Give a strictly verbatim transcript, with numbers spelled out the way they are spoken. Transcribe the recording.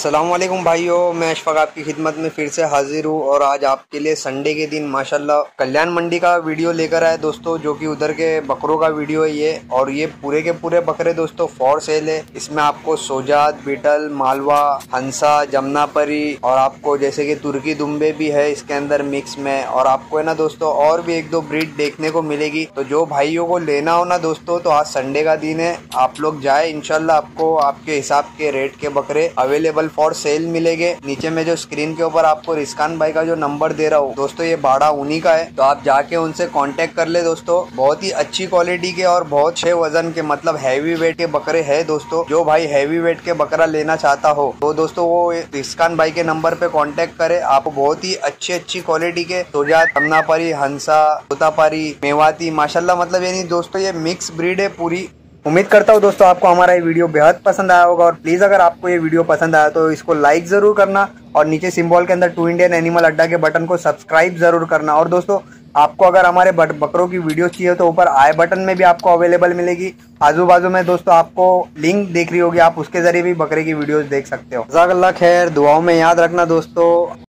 अस्सलाम वालेकुम भाइयों, मैं अशफाक आपकी खिदमत में फिर से हाजिर हूँ और आज आपके लिए संडे के दिन माशाल्लाह कल्याण मंडी का वीडियो लेकर आए दोस्तों, जो कि उधर के बकरों का वीडियो है ये। और ये पूरे के पूरे बकरे दोस्तों फॉर सेल है। इसमें आपको सोजात, बीटल, मालवा, हंसा, जमनापरी और आपको जैसे कि तुर्की दुम्बे भी है इसके अंदर मिक्स में। और आपको है ना दोस्तों और भी एक दो ब्रीड देखने को मिलेगी। तो जो भाइयों को लेना हो ना दोस्तों, तो आज संडे का दिन है, आप लोग जाए, इंशाल्लाह आपको आपके हिसाब के रेट के बकरे अवेलेबल फॉर सेल मिलेंगे। नीचे में जो स्क्रीन के ऊपर आपको रिस्कान भाई का जो नंबर दे रहा हूँ दोस्तों, ये बाड़ा उन्हीं का है, तो आप जाके उनसे कांटेक्ट कर ले दोस्तों। बहुत ही अच्छी क्वालिटी के और बहुत अच्छे वजन के, मतलब हैवी वेट के बकरे है दोस्तों। जो भाई हैवी वेट के बकरा लेना चाहता हो तो दोस्तों वो रिस्कान भाई के नंबर पे कांटेक्ट करे। आपको बहुत ही अच्छी अच्छी क्वालिटी के सोजात, जमनापरी, हंसा, तोतापरी, मेवाती माशाल्लाह, मतलब यानी दोस्तों ये मिक्स ब्रीड है पूरी। उम्मीद करता हूँ दोस्तों आपको हमारा ये वीडियो बेहद पसंद आया होगा। और प्लीज़ अगर आपको ये वीडियो पसंद आया तो इसको लाइक ज़रूर करना और नीचे सिंबल के अंदर टू इंडियन एनिमल अड्डा के बटन को सब्सक्राइब ज़रूर करना। और दोस्तों आपको अगर हमारे बकरों की वीडियो चाहिए तो ऊपर आई बटन में भी आपको अवेलेबल मिलेगी। आजू बाजू में दोस्तों आपको लिंक देख रही होगी, आप उसके जरिए भी बकरे की वीडियोस देख सकते हो। जज़ाकल्लाह खैर, दुआओं में याद रखना दोस्तों।